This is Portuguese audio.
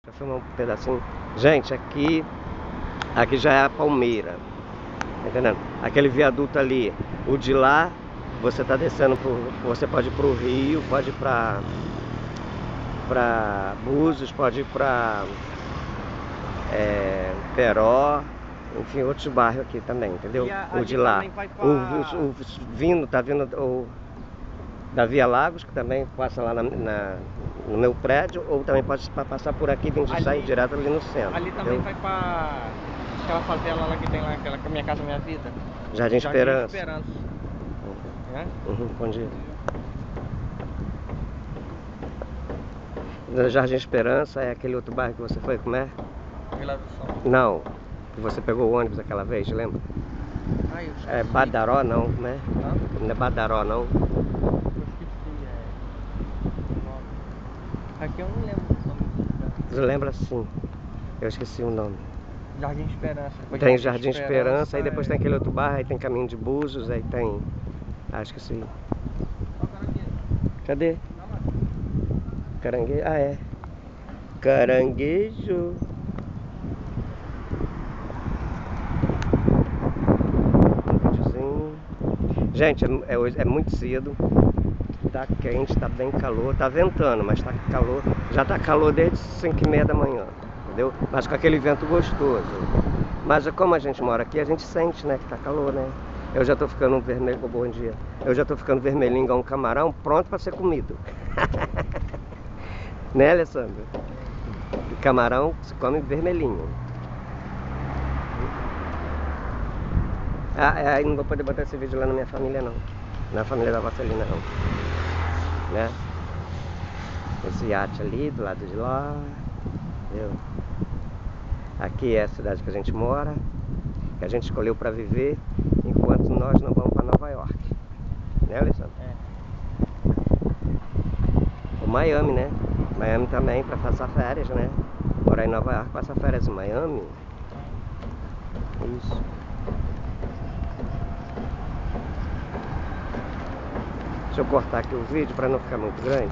Pra filmar um pedacinho. Gente, aqui já é a Palmeira. Tá entendendo? Aquele viaduto ali, o de lá, você tá descendo você pode ir pro Rio, pode ir pra Búzios, pode ir pra Peró, enfim, outros bairros aqui também, entendeu? O de lá. Tá vindo da Via Lagos, que também passa lá no meu prédio, ou também pode passar por aqui e sair direto ali no centro. Ali entendeu? também vai pra aquela favela lá que tem lá, aquela Minha Casa Minha Vida. Jardim Esperança. Esperança. É? Bom dia. No Jardim Esperança é aquele outro bairro que você foi, como é? Vila do Sol. Não, que você pegou o ônibus aquela vez, lembra? Ai, eu esqueci. É Badaró não, como é? Hã? Não é Badaró não. Eu esqueci, o nome. Aqui eu não lembro o nome do lugar. Você lembra sim? Eu esqueci o nome. Jardim Esperança. Tem Jardim Esperança, aí depois tem aquele outro bairro, aí tem Caminho de Búzios, aí tem... acho que sim. Cadê? Caranguejo? Ah, é. Caranguejo. Um videozinho. Gente, hoje é muito cedo. Tá quente, tá bem calor. Tá ventando, mas tá calor. Já tá calor desde 5h30 da manhã. Entendeu? Mas com aquele vento gostoso. Mas como a gente mora aqui, a gente sente, né, que tá calor, né? Eu já tô ficando vermelho, bom dia. Eu já tô ficando vermelhinho igual um camarão, pronto para ser comido. Né, Alessandro? Camarão se come vermelhinho. Ah, não vou poder botar esse vídeo lá na minha família não. Na família da Vasselina não. Né? Esse iate ali, do lado de lá. Entendeu? Aqui é a cidade que a gente mora, que a gente escolheu para viver, enquanto nós não vamos para Nova York. Né, Alessandro? Ou Miami, né? Miami também, para passar férias, né? Morar em Nova York, passar férias em Miami. Isso. Deixa eu cortar aqui o vídeo para não ficar muito grande.